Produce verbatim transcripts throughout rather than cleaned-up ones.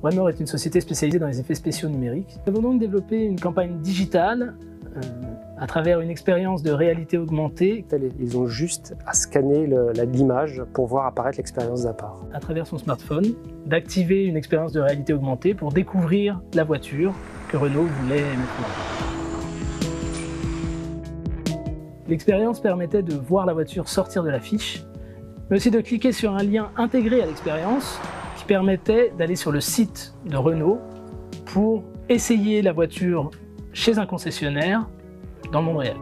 One-More est une société spécialisée dans les effets spéciaux numériques. Nous avons donc développé une campagne digitale euh, à travers une expérience de réalité augmentée. Ils ont juste à scanner l'image pour voir apparaître l'expérience Zapar. À travers son smartphone, d'activer une expérience de réalité augmentée pour découvrir la voiture que Renault voulait mettre en avant. L'expérience permettait de voir la voiture sortir de l'affiche, mais aussi de cliquer sur un lien intégré à l'expérience qui permettait d'aller sur le site de Renault pour essayer la voiture chez un concessionnaire dans le monde réel.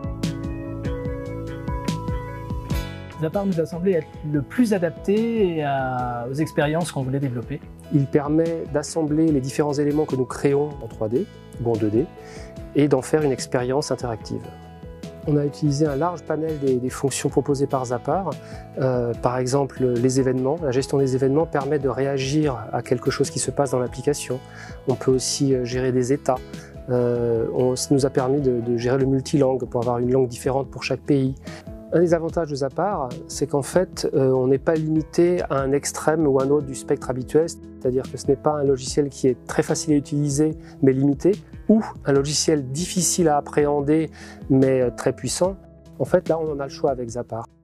Zapar nous a semblé être le plus adapté à, aux expériences qu'on voulait développer. Il permet d'assembler les différents éléments que nous créons en trois D ou en deux D et d'en faire une expérience interactive. On a utilisé un large panel des, des fonctions proposées par Zapar. Euh, par exemple, les événements. La gestion des événements permet de réagir à quelque chose qui se passe dans l'application. On peut aussi gérer des états. Euh, on, ça nous a permis de, de gérer le multilangue pour avoir une langue différente pour chaque pays. Un des avantages de Zapar, c'est qu'en fait, euh, on n'est pas limité à un extrême ou un autre du spectre habituel, c'est-à-dire que ce n'est pas un logiciel qui est très facile à utiliser mais limité, ou un logiciel difficile à appréhender mais très puissant. En fait, là, on en a le choix avec Zapar.